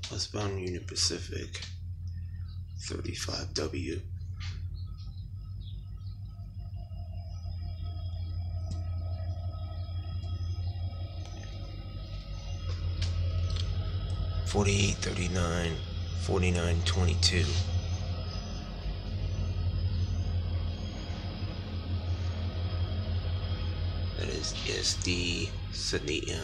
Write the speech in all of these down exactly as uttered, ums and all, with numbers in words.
Westbound Union Pacific thirty-five W. Forty-eight thirty-nine, forty-nine twenty-two. That is S D Sydney M.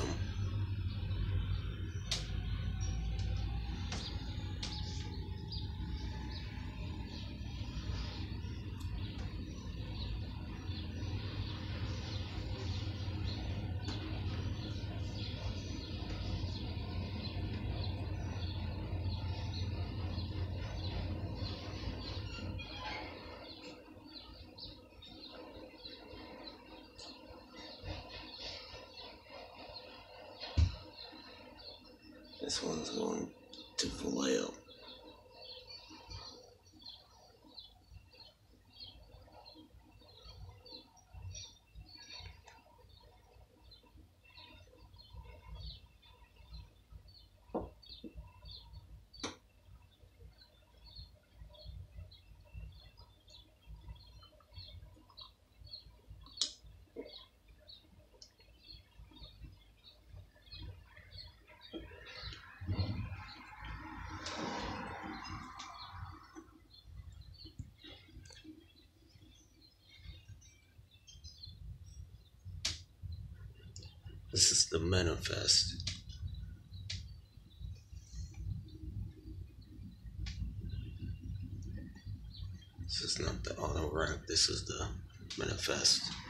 This one's going to Vallejo. This is the manifest. This is not the auto wrap, this is the manifest.